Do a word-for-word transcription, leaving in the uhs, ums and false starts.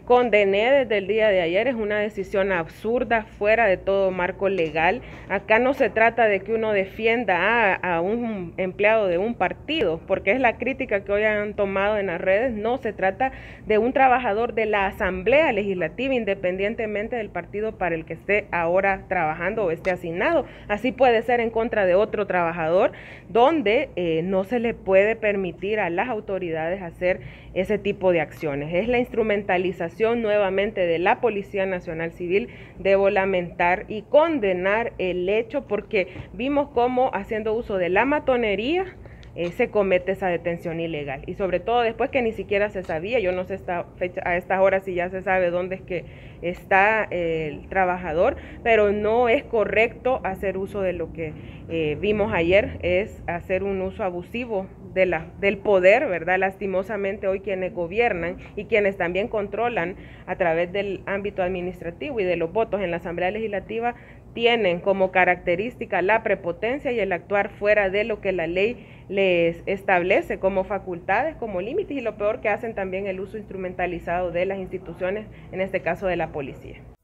condené desde el día de ayer, es una decisión absurda, fuera de todo marco legal. Acá no se trata de que uno defienda a, a un empleado de un partido, porque es la crítica que hoy han tomado en las redes. No, se trata de un trabajador de la Asamblea Legislativa, independientemente del partido para el que esté ahora trabajando o esté asignado. Así puede ser en contra de otro trabajador, donde eh, no se le puede permitir a las autoridades hacer ese tipo de acciones. Es la instrumentalización nuevamente de la Policía Nacional Civil. Debo lamentar y condenar el hecho, porque vimos cómo, haciendo uso de la matonería, Eh, se comete esa detención ilegal, y sobre todo después que ni siquiera se sabía. Yo no sé esta fecha, a estas horas, si ya se sabe dónde es que está eh, el trabajador, pero no es correcto hacer uso de lo que eh, vimos ayer, es hacer un uso abusivo de la, del poder, ¿verdad? Lastimosamente hoy quienes gobiernan y quienes también controlan a través del ámbito administrativo y de los votos en la Asamblea Legislativa tienen como característica la prepotencia y el actuar fuera de lo que la ley les establece como facultades, como límites, y lo peor, que hacen también el uso instrumentalizado de las instituciones, en este caso de la policía.